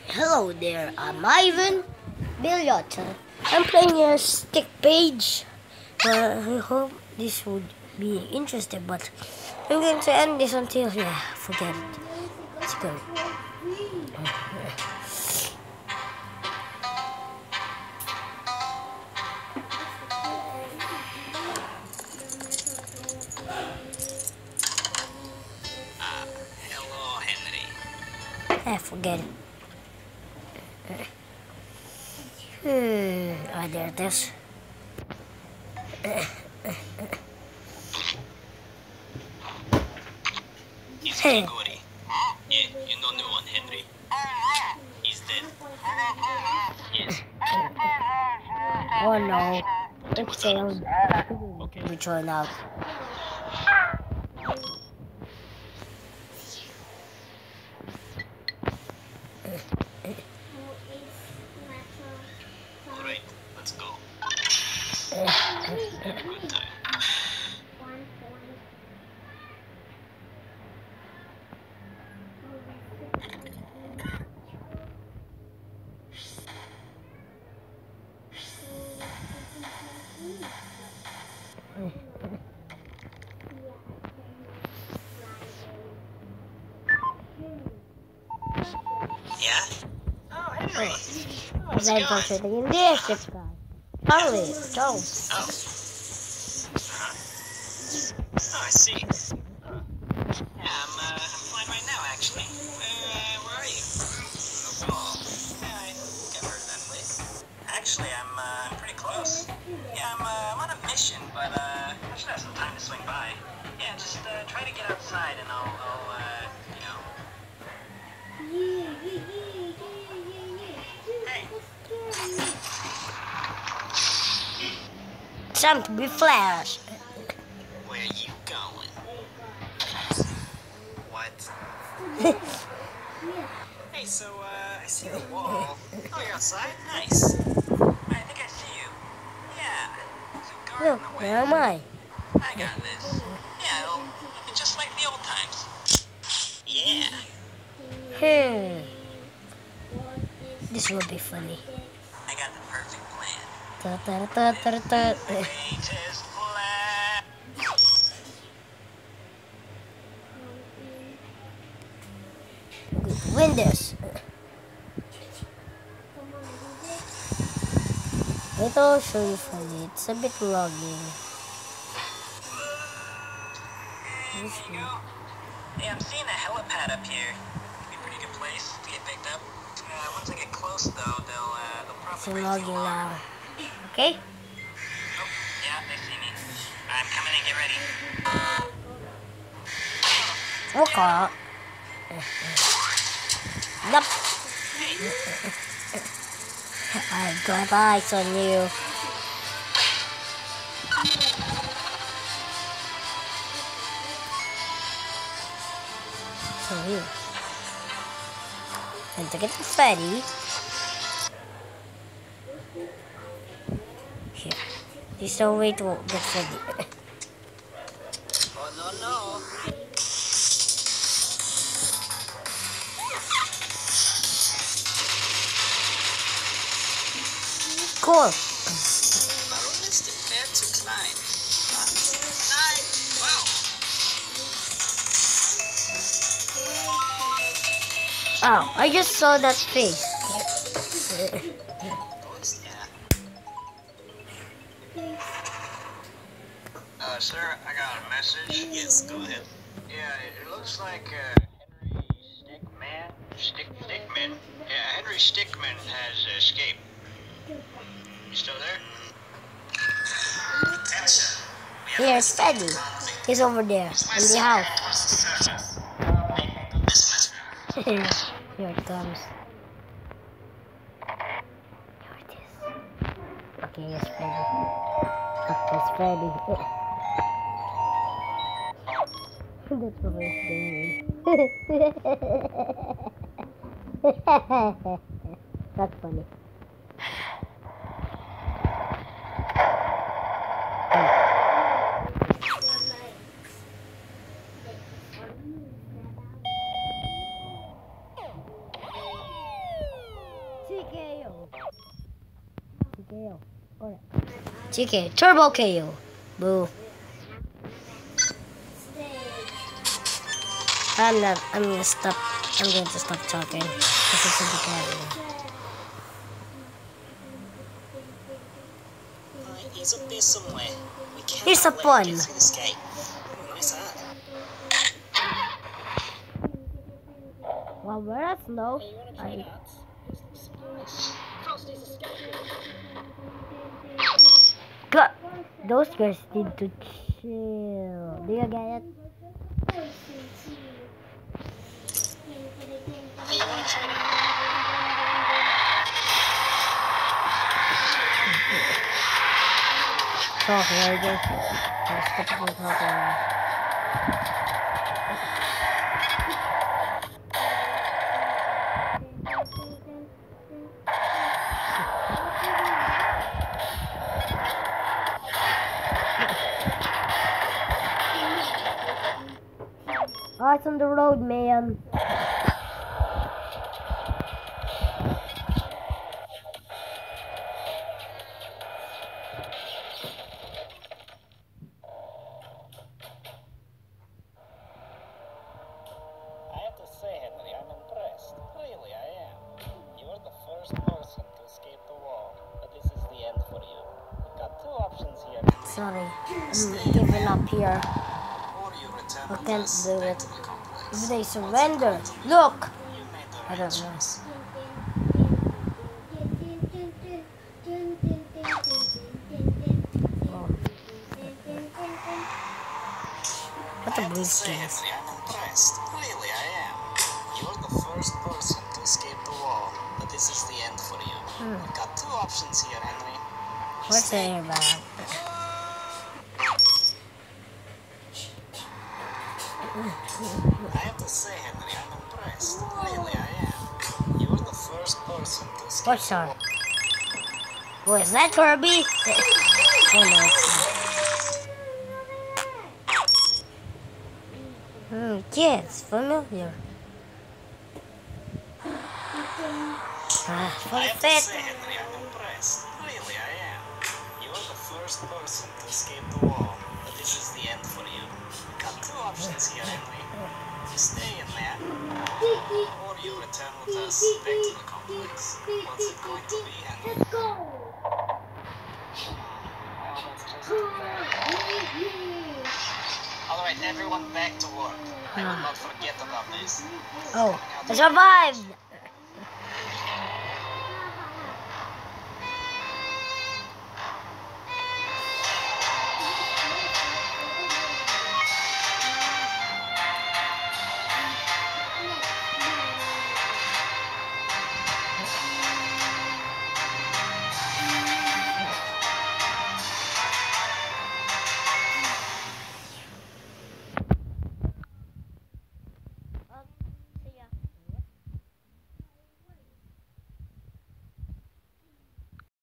Hello there, I'm Ivan Bilyota. I'm playing a stick page. I hope this would be interesting, but I'm going to end this until, forget it. Let's go. Hello, Henry. Forget it. There it is. Is Grigori? Yeah, you know new one, Henry. He's dead. Yes. Oh no. It failed. Okay. Return out. Alright, let's go. Have a good time. Yeah? Oh, Henry. How's I'm it going? concentrating in this ship, guy. Charlie, Joe. Oh. Uh-huh. Oh, I see. Yeah, I'm fine right now, actually. Where are you? Oh, yeah, I think I've heard of that place. Actually, I'm pretty close. Yeah, I'm on a mission, but, I should have some time to swing by. Yeah, just, try to get outside and Hey, Time to be Flash. where you going? What? Hey, so, I see the wall. Oh, you're outside? Nice. I think I see you. Yeah, there's a garden Look, away. where am I? I got this. Yeah, it'll be just like the old times. Yeah. This will be funny. I got the perfect plan. Ta ta ta ta ta. Greatest plan. I'm going to win this. Wait, I'll show you funny. It's a bit laggy. There you go. Hey, I'm seeing a helipad up here. Could be a pretty good place to get picked up. Once I get close, though, they'll It's probably laggy break the alarm. now. Okay? Oh, yeah, they see me. I'm coming in. Get ready. Okay. Yup. I got eyes on you. So here. And to get the fatty. Here. There's no way to get fatty. Oh, no. Cool. Ballonistic fair to climb. Nice. Wow. Oh, I just saw that face. Sir, I got a message. Yes, go ahead. Yeah, it looks like Henry Stickman. Yeah, Henry Stickman has escaped. You still there? Attention. Here, it's Freddy. He's over there in the house. Here it comes. Here it is. Okay, it's Freddy. It's Freddy. That's what he's doing. That's funny. TKO. TKO. Alright. TK. Turbo KO. Boo. I'm gonna stop. I'm going to stop talking. This is a big He's up there somewhere. We can't Here's a let him pun. get through this gate. Nice art. Well, we're at slow. Hey, you wanna try that? God, those girls need to chill. Do you get it? Hey, you wanna try that? Talk, there you go. Stop talking. Oh, it's on the road, man. I have to say, Henry, I'm impressed. Really, I am. You're the first person to escape the wall, but this is the end for you. We've got two options here. Sorry, I'm giving up here. Or you return I with can't us do back it. to the complex. If they surrender, look! You made the I right don't know. choice. Oh. What I a have to blue say, skins. Henry, I'm impressed. Really, I am. You're the first person to escape the wall, but this is the end for you. We've got two options here, Henry. What's the air bag? I have to say, Henry, I'm impressed. Really, I am. You're the first person to escape What's the that? wall. Oh, is that Kirby? Oh no, it's not. Yeah, it's familiar. I For have to fit. say, Henry, I'm impressed. Really, I am. You're the first person to escape the wall, but this is the end for you. We've got two options here, Henry. You stay in there, or you return with us back to the complex. What's it going to be, Henry? Let's go. Well, that's just Alright, everyone back to work. I will not forget about this. Oh, I survived.